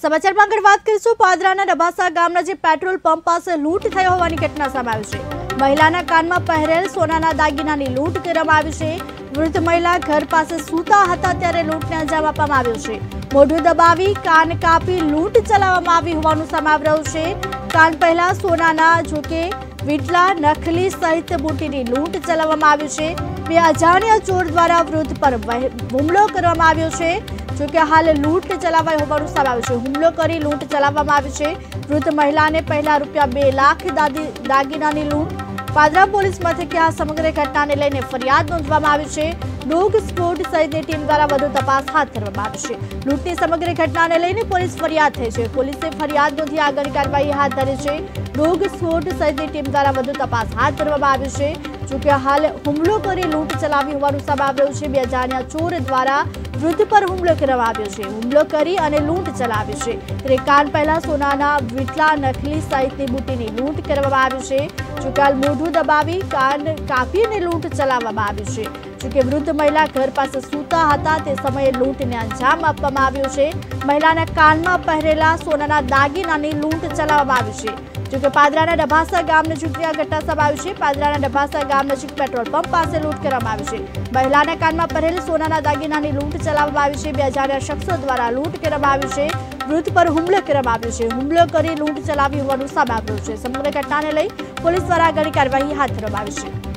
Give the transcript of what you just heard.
समाचार में आगे बात करीशुं। पादराना डबासा गाम नजीक पेट्रोल पंप पास लूंट थई होवानी घटना सामे आवी छे। महिलाना कान में पहेरेल सोनाना दागीनानी लूंट करवामां आवी छे। वृद्ध महिला घर पास सूता हता त्यारे लूंटने अंजाम आपवामां आव्यो छे। मोढुं दबावी कान कापी लूंट चलाववामां आवी होवानुं सामे आवी रह्युं छे। कान पहेला सोनाना जोके वीटला नखली सहित बूटीनी लूंट चलाववामां आवी छे। बे अजाण्या चोर द्वारा वृद्ध पर हुमलो करवामां आव्यो छे। जो कि हाल लूंट चलावाई होवानुं सामे आव्युं छे। हुमलो करी लूंट चलाववामां आवी छे। वृद्ध महिला ने पहला रूपिया 2 लाख दागीनानी लूंट। पादरा पोलीस मथके आ समग्र घटनाने लईने फरियाद नोंधवामां आवी छे। डॉग स्क्वॉड सहितनी टीम द्वारा વધુ તપાસ હાથ ધરવામાં આવી છે। લૂંટની સમગ્ર ઘટનાને લઈને પોલીસ ફરિયાદ થઈ છે। પોલીસે ફરિયાદ નોંધી આગળની કાર્યવાહી હાથ ધરી છે। ડોગ સ્ક્વોડ સહિતની ટીમ દ્વારા વધુ તપાસ હાથ ધરવામાં આવી છે। જો કે હાલ હુમલો કરી લૂંટ ચલાવી હોવાનું સામે આવ્યું છે। બે અજાણ્યા ચોર દ્વારા વૃદ્ધ પર હુમલો કરવામાં આવ્યો છે। હુમલો કરી અને લૂંટ ચલાવી છે। ત્યારે કાન પહેલા સોનાના વીટલા નકલી સહિતની બૂટીની લૂંટ કરવામાં આવી છે। જો કે હાલ મોઢું દબાવી કાન કાપી અને લૂંટ ચલાવવામાં આવી છે। જો કે વૃદ્ધ મહિલા ઘર પાસે સૂતા હતા તે સમયે લૂંટને અંજામ આપવામાં આવ્યો છે। મહિલાના કાનમાં પહેરેલા સોનાના દાગીનાની લૂંટ ચલાવવામાં આવી છે। જો કે પાદરાના ડભાસા ગામ નજીકની આ ઘટના સામે આવી છે। પાદરાના ડભાસા ગામ નજીક પેટ્રોલ પંપ પાસે લૂંટ કરવામાં આવી છે। મહિલાના કાનમાં પહેરેલ સોનાના દાગીનાની લૂંટ ચલાવવામાં આવી છે। બે અજાણ્યા શખ્સો દ્વારા લૂંટ કરવામાં આવી છે। વૃદ્ધ પર હુમલો કરવામાં આવ્યો છે। હુમલો કરી લૂંટ ચલાવી હોવાનું સામે આવ્યું છે। સમગ્ર ઘટનાને લઈ પોલીસ દ્વારા આગળની કાર્યવાહી હાથ ધરવામાં આવી છે।